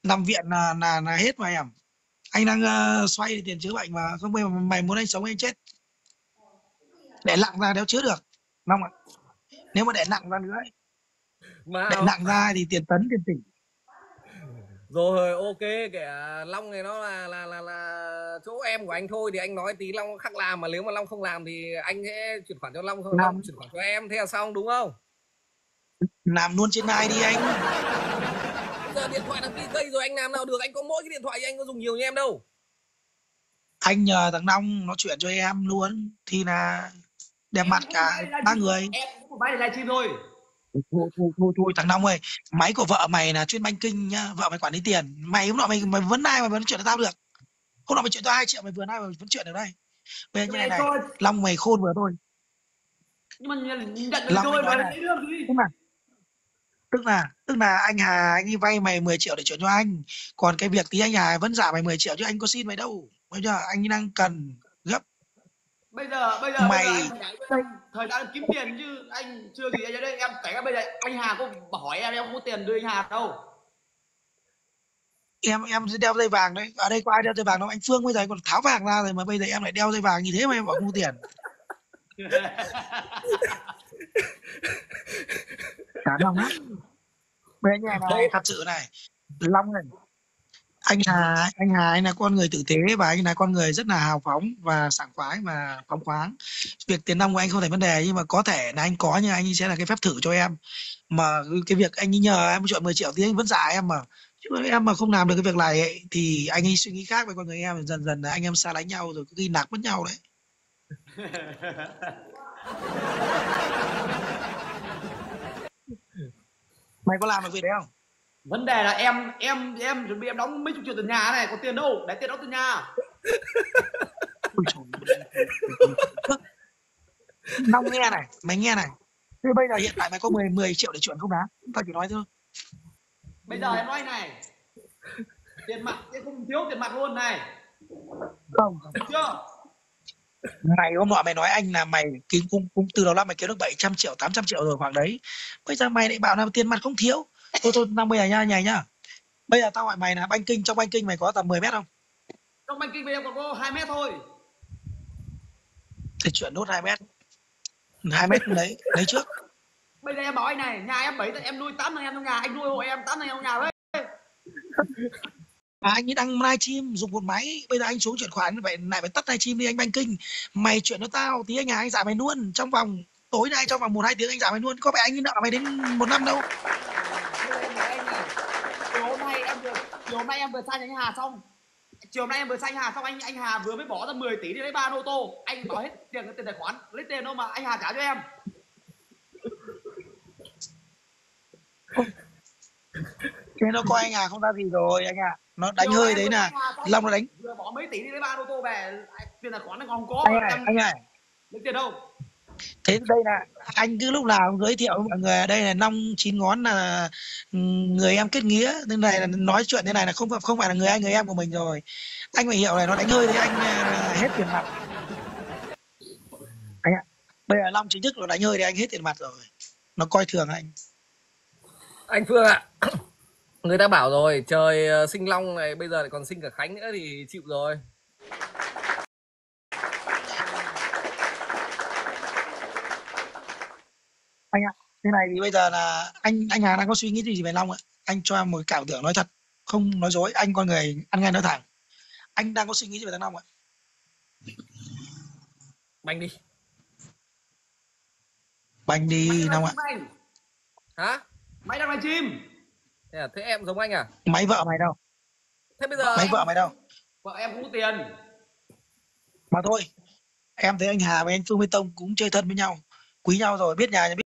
nằm viện là hết mà em. Anh đang xoay tiền chữa bệnh mà không bây mà mày muốn anh sống anh chết. Để nặng ra đéo chữa được. Long ạ. Nếu mà để nặng ra nữa ấy, để Mà nặng ra thì tiền tấn tiền tỷ. rồi ok, kể Long này nó là chỗ em của anh thôi thì anh nói tí Long khắc làm, mà nếu mà Long không làm thì anh sẽ chuyển khoản cho Long, Long làm chuyển khoản cho em, thế là xong đúng không? làm luôn trên ai đi anh. Bây giờ điện thoại là cái cây rồi anh làm nào được, anh có mỗi cái điện thoại thì anh có dùng nhiều như em đâu. Anh nhờ thằng Long nó chuyển cho em luôn thì là đẹp Em mặt cũng một cả máy để ba livestream thôi, người. em cũng một máy để livestream thôi. Thôi thằng Long ơi, máy của vợ mày là chuyên banking nhá, vợ mày quản lý tiền, mày hôm nọ mày vấn ai mày vẫn chuyển cho tao được. Hôm nọ mày chuyển tao 2 triệu mày vừa nay mày vẫn chuyển được đây. Bây giờ Cái như này này này, cho, Long mày khôn vừa thôi. nhưng mà nhận được Long anh rồi nói mà này, lấy được gì. tức là tức là anh Hà anh ấy vay mày 10 triệu để chuyển cho anh, còn cái việc tí anh Hà vẫn trả mày 10 triệu chứ anh có xin mày đâu. Bây giờ anh đang cần gấp. Bây giờ anh Mày phải đợi em thời gian kiếm tiền chứ, anh chưa gì anh ở đây em phải, bây giờ anh Hà có hỏi em không có tiền đưa anh Hà đâu. em sẽ đeo dây vàng đấy, ở đây có ai đeo dây vàng đâu, anh Phương bây giờ anh còn tháo vàng ra rồi mà bây giờ em lại đeo dây vàng như thế mà em bảo không có tiền. Chán Long lắm. Bây giờ như này, Thôi thật sự này, Long này, anh Hà anh là con người tử tế và anh là con người rất là hào phóng và sảng khoái và phóng khoáng. Việc tiền nong của anh không thành vấn đề nhưng mà có thể là anh có nhưng anh sẽ là cái phép thử cho em. Mà cái việc anh ấy nhờ em chọn 10 triệu thì anh vẫn trả em mà. Chứ em mà không làm được cái việc này ấy, thì anh ấy suy nghĩ khác với con người em, dần dần là anh em xa lánh nhau rồi có khi nạc mất nhau đấy. Mày có làm được việc đấy không? vấn đề là em chuẩn bị em đóng mấy chục triệu tiền nhà này, có tiền đâu để tiền đóng tiền nhà. Ôi trời ơi. Long nghe này, mày nghe này. Thế bây giờ hiện tại mày có 10 triệu để chuyển không đã? Tao chỉ nói thôi. Bây giờ em nói này, tiền mặt em không thiếu tiền mặt luôn này, Không. được chưa? Mày hôm nọ mày nói anh là mày kiếm cũng từ đầu năm mày kiếm được 700 triệu 800 triệu rồi khoảng đấy, bây giờ mày lại bảo là tiền mặt không thiếu. Thôi năm bây giờ nha nhảy nhá, bây giờ tao hỏi mày là banking, trong banking mày có tầm 10 mét không? Trong banking bên em còn có 2 mét thôi. Thì chuyển nốt 2 mét, 2 mét lấy trước. Bây giờ em bảo anh này, nhà em 7 em nuôi 8 thằng em trong nhà, anh nuôi hộ em 8 thằng em trong nhà đấy. Anh ấy đang livestream dùng một máy, bây giờ anh xuống chuyển khoản vậy lại phải tắt livestream đi anh banking. Mày chuyển cho tao tí anh nhà anh trả mày luôn trong vòng tối nay, trong vòng 1 2 tiếng anh trả mày luôn, có phải anh ấy nợ mày đến 1 năm đâu. Bây giờ em hỏi anh này, chiều hôm nay em vừa chiều hôm nay em vừa sang nhà anh Hà xong, chiều hôm nay em vừa sang anh Hà xong, anh Hà vừa mới bỏ ra 10 tỷ đi lấy 3 ô tô, anh bảo hết tiền cái tiền tài khoản, lấy tiền đâu mà anh Hà trả cho em. Thế nó coi anh à không ra gì rồi anh à, nó đánh Chiều nay hơi em đấy vừa sang nè. anh Hà xong, Long nó đánh. vừa bỏ mấy tỷ đi lấy 3 ô tô về, tiền tài khoản nó còn không có anh mà ơi em anh ơi lấy tiền đâu. thế đây là anh cứ lúc nào cũng giới thiệu với mọi người ở đây là Long chín ngón là người em kết nghĩa, nên này là nói chuyện thế này là không phải là người anh người em của mình rồi. Anh phải hiểu này, nó đánh hơi đấy anh, hết tiền mặt anh ạ. Bây giờ Long chính thức nó đánh hơi thì anh hết tiền mặt rồi, nó coi thường anh. Anh Phương ạ, người ta bảo rồi, trời sinh Long này bây giờ lại còn sinh cả Khánh nữa thì chịu rồi. Anh ạ, thế này thì bây giờ là anh Hà đang có suy nghĩ gì về Long ạ? Anh cho em một cảm tưởng nói thật, không nói dối, anh con người ăn ngay nói thẳng. Anh đang có suy nghĩ gì về thằng Long ạ? Banh đi. Banh Máy đi đang Long ạ. livestream anh. Hả? Máy đang livestream. Thế em giống anh à? Máy vợ mày đâu? Thế bây giờ Máy vợ mày đâu? vợ em không có tiền. Mà thôi, em thấy anh Hà với anh Phương Minh Tông cũng chơi thân với nhau, quý nhau rồi, biết nhà biết